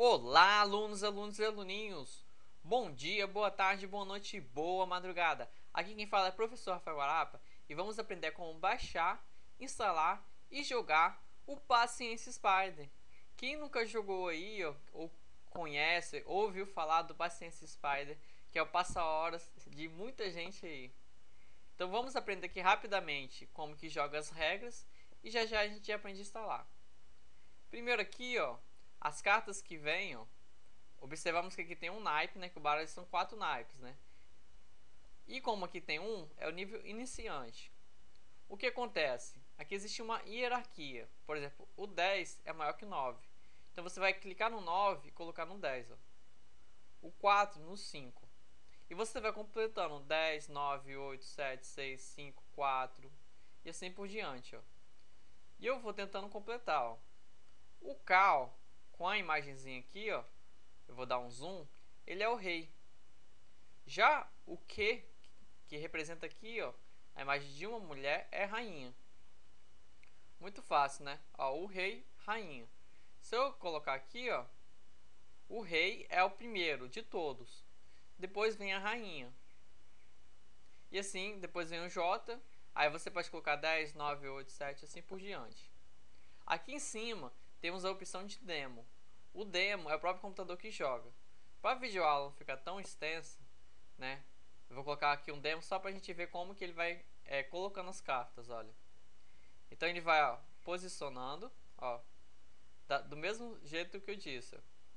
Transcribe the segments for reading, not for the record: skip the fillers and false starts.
Olá, alunos e aluninhos! Bom dia, boa tarde, boa noite e boa madrugada! Aqui quem fala é o professor Rafael Guarapa e vamos aprender como baixar, instalar e jogar o Paciência Spider. Quem nunca jogou aí ou conhece, ouviu falar do Paciência Spider, que é o passa-horas de muita gente aí. Então vamos aprender aqui rapidamente como que joga as regras e já já a gente aprende a instalar. Primeiro aqui, as cartas que vêm, observamos que aqui tem um naipe, né? Que o baralho são 4 naipes, né? E como aqui tem um, é o nível iniciante. O que acontece? Aqui existe uma hierarquia. Por exemplo, o 10 é maior que o 9. Então você vai clicar no 9 e colocar no 10. O 4 no 5. E você vai completando 10, 9, 8, 7, 6, 5, 4 e assim por diante. E eu vou tentando completar. O Cal, com a imagenzinha aqui, eu vou dar um zoom, ele é o rei. Já o Q, que representa aqui, a imagem de uma mulher, é rainha. Muito fácil, né? O rei, rainha. Se eu colocar aqui, o rei é o primeiro de todos. Depois vem a rainha. E assim, depois vem o J. Aí você pode colocar 10, 9, 8, 7, assim por diante. Aqui em cima, temos a opção de demo. O demo é o próprio computador que joga. Para a videoaula não ficar tão extensa, né? Eu vou colocar aqui um demo só para a gente ver como que ele vai colocando as cartas, olha. Então ele vai posicionando, do mesmo jeito que eu disse.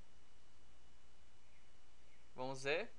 Vamos ver,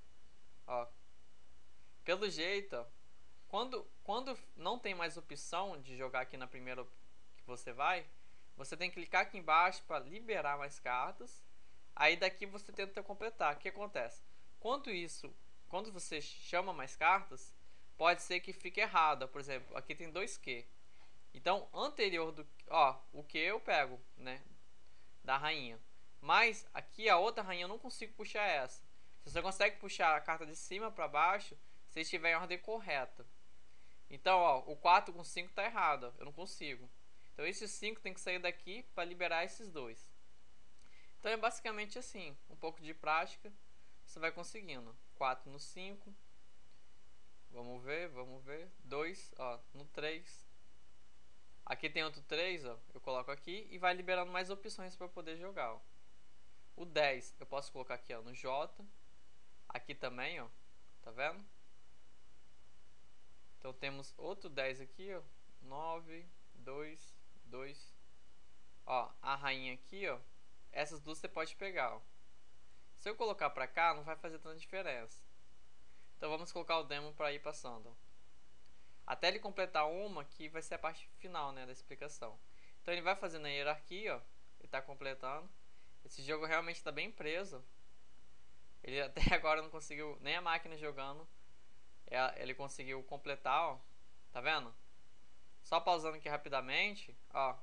Pelo jeito, quando não tem mais opção de jogar aqui na primeira que você tem que clicar aqui embaixo para liberar mais cartas. Aí daqui você tenta completar. O que acontece? Quando você chama mais cartas, pode ser que fique errado. Por exemplo, aqui tem 2Q. Então, anterior do, o Q eu pego, né, da rainha. Mas aqui a outra rainha eu não consigo puxar essa. Você consegue puxar a carta de cima para baixo se estiver em ordem correta. Então, o 4 com 5 está errado, eu não consigo. Então, esses 5 tem que sair daqui para liberar esses dois. Então é basicamente assim, um pouco de prática, você vai conseguindo. 4 no 5, vamos ver, 2, no 3. Aqui tem outro 3, eu coloco aqui e vai liberando mais opções para poder jogar. O 10 eu posso colocar aqui no J, aqui também, tá vendo? Então temos outro 10 aqui, 9, 2, 2. A rainha aqui, essas duas você pode pegar, Se eu colocar pra cá, não vai fazer tanta diferença. Então vamos colocar o demo para ir passando. Até ele completar uma, que vai ser a parte final, né, da explicação. Então ele vai fazendo a hierarquia, ele está completando. Esse jogo realmente está bem preso. Ele até agora não conseguiu, nem a máquina jogando, ele conseguiu completar, tá vendo? Só pausando aqui rapidamente,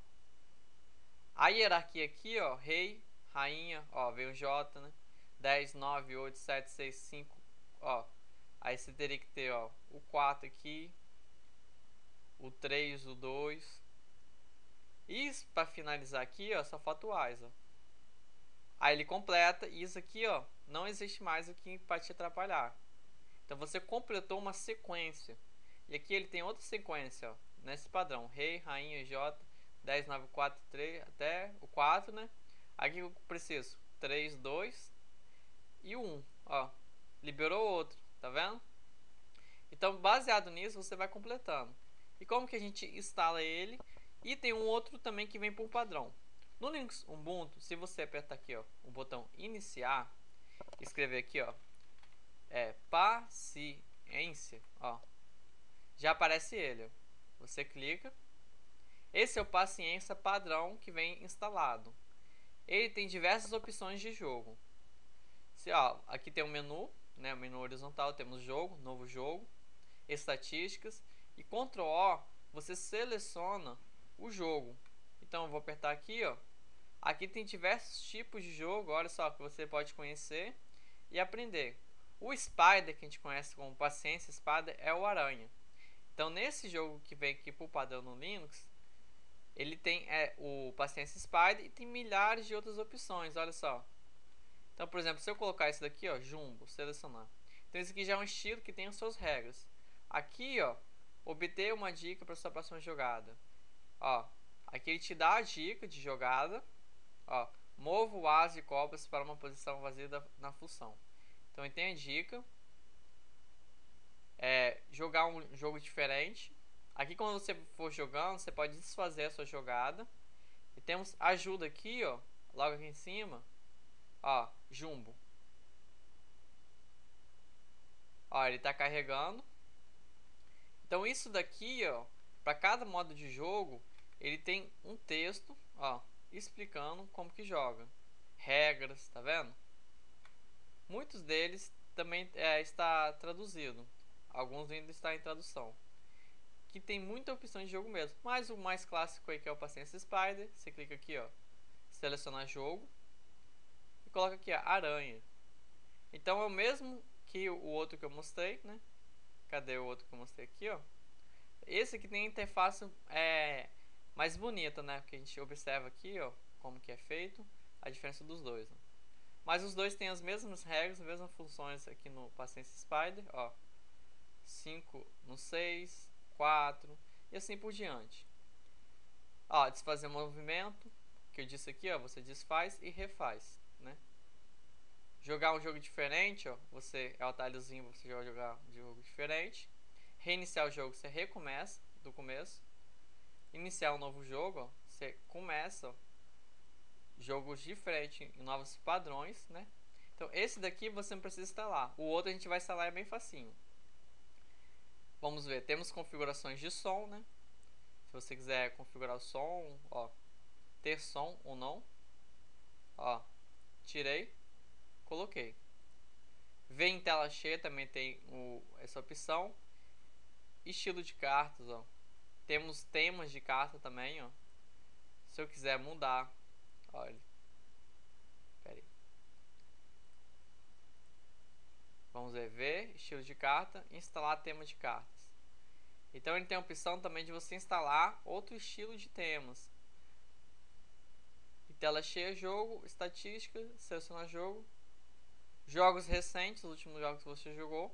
A hierarquia aqui, rei, rainha, veio o J, né? 10, 9, 8, 7, 6, 5, Aí você teria que ter, o 4 aqui, o 3, o 2. E para finalizar aqui, só falta o AS, Aí ele completa e isso aqui, não existe mais aqui para te atrapalhar. Então você completou uma sequência. E aqui ele tem outra sequência, nesse padrão, rei, rainha, J, 10, 9, 4, 3, até o 4, né? Aqui eu preciso 3, 2 e o 1, Liberou outro, tá vendo? Então, baseado nisso, você vai completando. E como que a gente instala ele? E tem um outro também que vem por padrão. No Linux Ubuntu, se você apertar aqui, o botão iniciar, escrever aqui, paciência, já aparece ele. Você clica. Esse é o paciência padrão que vem instalado. Ele tem diversas opções de jogo. Aqui tem um menu, né, o menu horizontal, temos jogo, novo jogo, estatísticas e Ctrl O, você seleciona o jogo. Então eu vou apertar aqui, Aqui tem diversos tipos de jogo, olha só, que você pode conhecer e aprender. O Spider, que a gente conhece como Paciência Spider, é o Aranha. Então nesse jogo que vem aqui por padrão no Linux, ele tem o Paciência Spider e tem milhares de outras opções, olha só. Então, por exemplo, se eu colocar esse daqui, ó, Jumbo, selecionar. Então, esse aqui já é um estilo que tem as suas regras. Aqui, ó, obter uma dica para sua próxima jogada. Ó, aqui ele te dá a dica de jogada. Ó, mova o as e cobras para uma posição vazia na função. Então, ele tem a dica. Jogar um jogo diferente. Aqui, quando você for jogando, você pode desfazer a sua jogada. E temos ajuda aqui, ó, logo aqui em cima. Ó, Jumbo. Ó, ele tá carregando. Então isso daqui, ó, para cada modo de jogo, ele tem um texto, ó, explicando como que joga, regras, tá vendo? Muitos deles também está traduzido, alguns ainda está em tradução, que tem muita opção de jogo mesmo. Mas o mais clássico aí que é o Paciência Spider, você clica aqui, ó, selecionar jogo e coloca aqui a aranha. Então é o mesmo que o outro que eu mostrei, né? Cadê o outro que eu mostrei aqui, ó? Esse aqui tem a interface mais bonita, né? Porque a gente observa aqui, ó, como que é feito, a diferença dos dois. Né? Mas os dois têm as mesmas regras, as mesmas funções aqui no Paciência Spider, ó. 5 no 6, 4 e assim por diante. Ó, desfazer movimento, que eu disse aqui, ó, você desfaz e refaz, né? Jogar um jogo diferente, ó, você é o atalhozinho, você vai jogar um jogo diferente. Reiniciar o jogo, você recomeça do começo. Iniciar um novo jogo, ó, você começa, ó, jogos diferentes em novos padrões, né? Então esse daqui você não precisa instalar. O outro a gente vai instalar, é bem facinho. Vamos ver, temos configurações de som, né? Se você quiser configurar o som, ó, ter som ou não, ó, tirei, coloquei. Ver em tela cheia também tem essa opção. Estilo de cartas, ó. Temos temas de carta também, ó. Se eu quiser mudar, olha. Pera aí. Vamos ver, estilo de carta, instalar tema de cartas. Então ele tem a opção também de você instalar outro estilo de temas. Em tela cheia, jogo, estatística, selecionar jogo, jogos recentes, os últimos jogos que você jogou.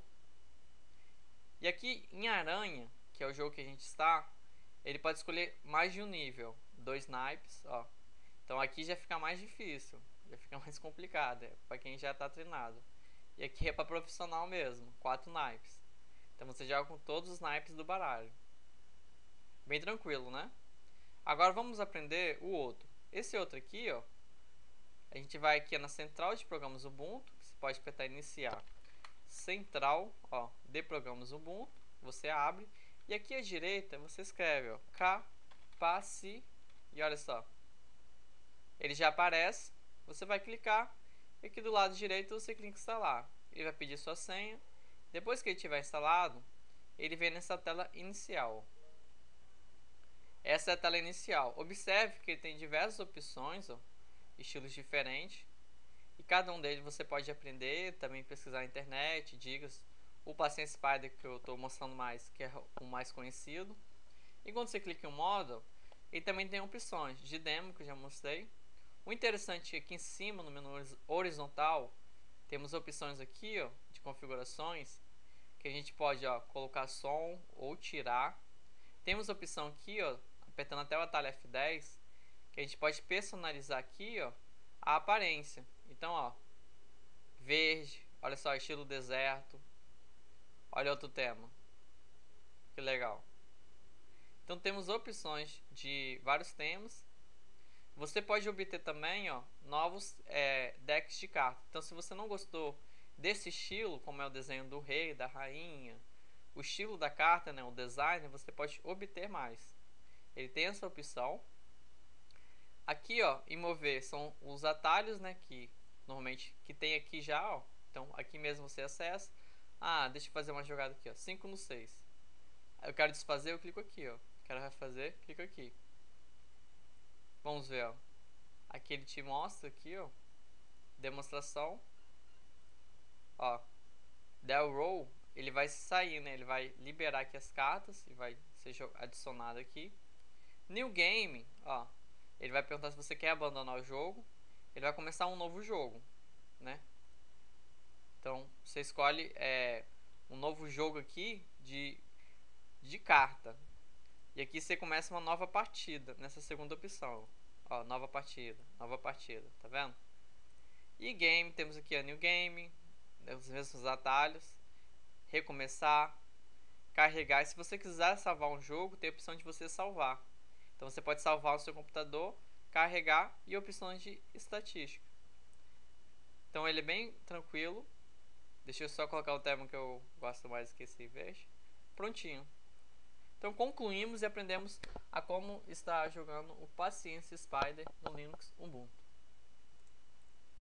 E aqui em Aranha, que é o jogo que a gente está, ele pode escolher mais de um nível, 2 naipes, ó. Então aqui já fica mais difícil, já fica mais complicado, para quem já está treinado. E aqui é para profissional mesmo, 4 naipes. Então você joga com todos os naipes do baralho. Bem tranquilo, né? Agora vamos aprender o outro. Esse outro aqui, ó, a gente vai aqui na central de programas Ubuntu, que você pode apertar iniciar. Central, ó, de programas Ubuntu, você abre e aqui à direita você escreve, ó, capaci e olha só. Ele já aparece, você vai clicar e aqui do lado direito você clica em instalar. Ele vai pedir sua senha. Depois que ele tiver instalado, ele vem nessa tela inicial. Essa é a tela inicial. Observe que ele tem diversas opções, ó, estilos diferentes. E cada um deles você pode aprender, também pesquisar na internet, dicas. O Paciência Spider que eu estou mostrando mais, que é o mais conhecido. E quando você clica em um modo, ele também tem opções de demo, que eu já mostrei. O interessante é que aqui em cima, no menu horizontal, temos opções aqui, ó, de configurações, que a gente pode, ó, colocar som ou tirar. Temos a opção aqui, ó, apertando até o atalho F10, que a gente pode personalizar aqui, ó, a aparência. Então, ó, verde, olha só, estilo deserto. Olha outro tema. Que legal. Então temos opções de vários temas. Você pode obter também, ó, novos decks de cartas. Então se você não gostou desse estilo, como é o desenho do rei, da rainha, o estilo da carta, né, o design, você pode obter mais. Ele tem essa opção. Aqui, ó, em mover são os atalhos, né, que normalmente que tem aqui já, ó. Então aqui mesmo você acessa. Ah, deixa eu fazer uma jogada aqui, ó, 5 no 6. Eu quero desfazer, eu clico aqui, ó. Quero refazer, clico aqui. Vamos ver, ó. Aqui ele te mostra aqui, ó, demonstração. Ó, Del Roll, ele vai sair, né? Ele vai liberar aqui as cartas e vai ser adicionado aqui. New Game, ó, ele vai perguntar se você quer abandonar o jogo. Ele vai começar um novo jogo. né? Então você escolhe um novo jogo aqui de carta. E aqui você começa uma nova partida nessa segunda opção. Ó, nova partida, tá vendo? E game, temos aqui a new game, os mesmos atalhos, recomeçar, carregar. E se você quiser salvar um jogo, tem a opção de você salvar. Então você pode salvar no seu computador, carregar e opções de estatística. Então ele é bem tranquilo. Deixa eu só colocar o termo que eu gosto mais que esse verde. Prontinho. Então concluímos e aprendemos a como estar jogando o Paciência Spider no Linux Ubuntu.